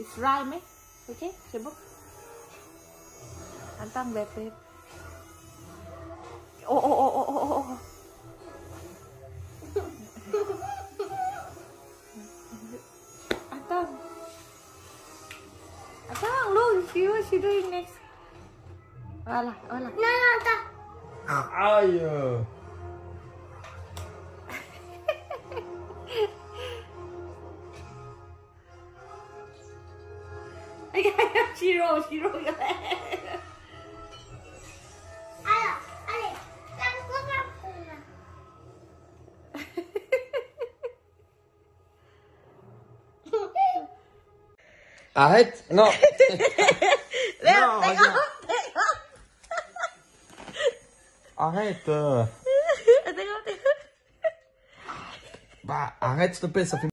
slime ấy. Ok, sebut. Antang bebek. Oh. Antang, look, see what she doing next. Olah. No, tak. Ayo. Shiro. Ayo, langsung. Ahit, no. Tengok. Ahit. Tengok. Ahit, stop it.